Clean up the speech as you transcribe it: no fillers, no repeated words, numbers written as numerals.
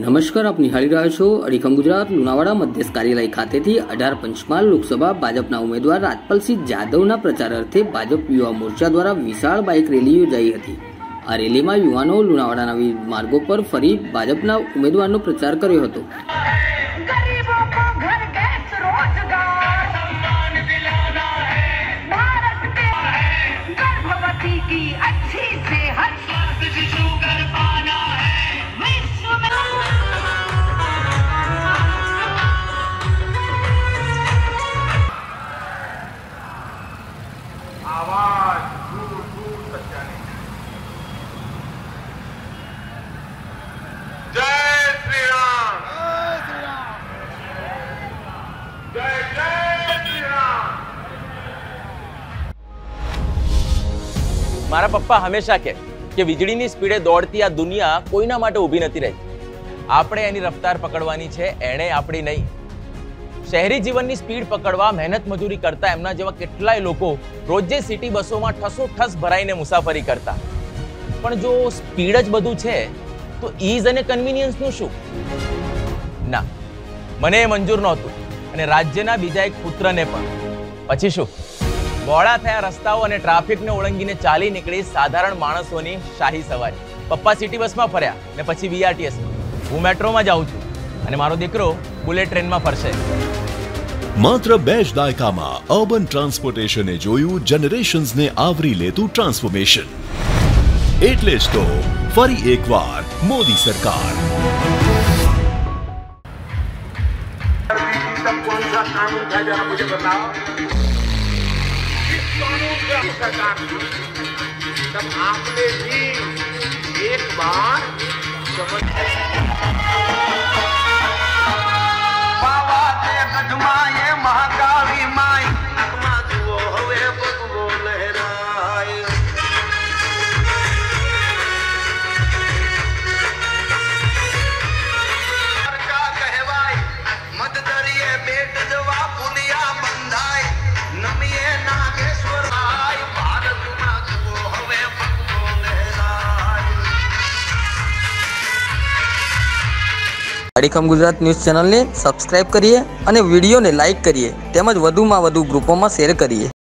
નમસ્કાર, આપ નિહાળી રહ્યા છો અડીખમ ગુજરાત લુણાવાડા મધ્યસ્થ કાર્યાલય ખાતેથી 18 પંચમહાલ લોકસભા ભાજપના ઉમેદવાર રાજપાલસિંહ જાદવના પ્રચાર અર્થે ભાજપ યુવા મોરચા દ્વારા વિશાળ બાઇક રેલી યોજાઈ હતી। આ રેલીમાં યુવાનો લુણાવાડાના વિવિધ માર્ગો પર ફરી ભાજપના ઉમેદવારનો પ્રચાર કર્યો હતો। आवाज दूर दूर तक जाने। जय श्री राम, जय जय श्री राम। मारा पप्पा हमेशा कहे कि वीजळीनी स्पीडे दौड़ती आ दुनिया कोईना माटे ऊभी नथी रही। आपणे एनी रफ्तार पकड़वानी छे, एणे आपणी नहीं। शहरी जीवन की स्पीड पकड़वा मेहनत मजूरी करता एमना जेवा केटलाय लोको रोजे सिटी बसों में ठसोठस भराईने मुसाफरी करता। पण जो स्पीड ज बधुं छे तो ईज अने कन्वीनियन्स नुं शुं? ना, मने मंजूर नहोतुं अने राज्यना बीजा एक पुत्रने पण। पछी शुं? बोळा थया रस्ताओ अने ट्राफिकने ओळंगीने चाली निकળી साधारण माणसोनी शाही सवारी। पप्पा सिटी बस में फर्या ने पछी बीआरटीएस में। हूँ मेट्रो में जाऊं छुं अने मारो दीकरो बुलेट ट्रेन में फरशे। मात्र 2 दायकामां अर्बन ट्रांसपोर्टेशने जोयुं जनरेशन्स ने आवरी लेतुं ट्रांसफॉर्मेशन। एटले ज तो फरी एकवार मोदी सरकार। तब कौन सा कानून था जरा मुझे बताओ। इस कानून का सरकार तब आपने भी एक बार समझ महाकाली माई आत्मा जुओ हवे बगवो लहराय। का कहवाय मत दरिये बेट जवा पुलिया बंधाय नमिये नागेश्वर आय भारत मा जुओ हवे बगवो लहराय। અડીખમ ગુજરાત ન્યૂઝ ચેનલને સબસ્ક્રાઇબ કરીએ અને વિડીયોને લાઇક કરીએ તેમજ વધુમાં વધુ ગ્રુપોમાં શેર કરીએ।